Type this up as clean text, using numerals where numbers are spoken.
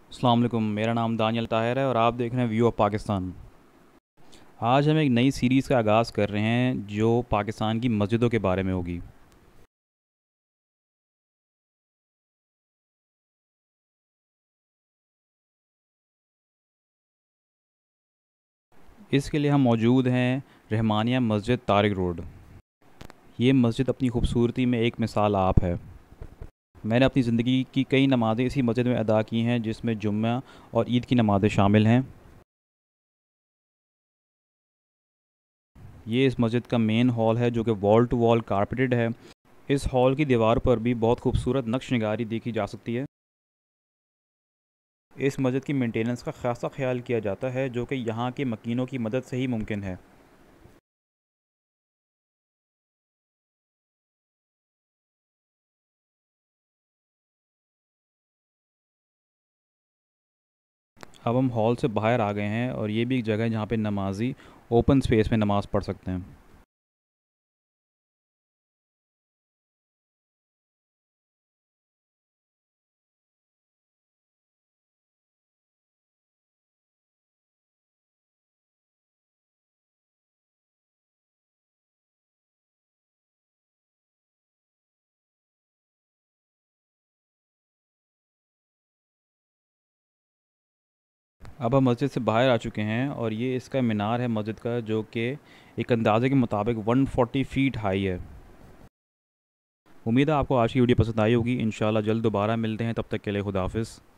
अस्सलाम वालेकुम। मेरा नाम दानियल ताहिर है और आप देख रहे हैं व्यू ऑफ पाकिस्तान। आज हम एक नई सीरीज़ का आगाज़ कर रहे हैं जो पाकिस्तान की मस्जिदों के बारे में होगी। इसके लिए हम मौजूद हैं रहमानिया मस्जिद तारिक रोड। ये मस्जिद अपनी खूबसूरती में एक मिसाल आप है। मैंने अपनी ज़िंदगी की कई नमाज़ें इसी मस्जिद में अदा की हैं, जिसमें जुम्मा और ईद की नमाज़ें शामिल हैं। ये इस मस्जिद का मेन हॉल है जो कि वॉल टू वॉल कारपेटेड है। इस हॉल की दीवार पर भी बहुत खूबसूरत नक्श निगारी देखी जा सकती है। इस मस्जिद की मेंटेनेंस का खासा ख्याल किया जाता है, जो कि यहाँ के मकीनों की मदद से ही मुमकिन है। अब हम हॉल से बाहर आ गए हैं और ये भी एक जगह है जहाँ पे नमाजी ओपन स्पेस में नमाज़ पढ़ सकते हैं। अब हम मस्जिद से बाहर आ चुके हैं और ये इसका मीनार है मस्जिद का, जो कि एक अंदाजे के मुताबिक 140 फीट हाई है। उम्मीद है आपको आज की वीडियो पसंद आई होगी। इंशाल्लाह जल्द दोबारा मिलते हैं, तब तक के लिए खुदा हाफिज़।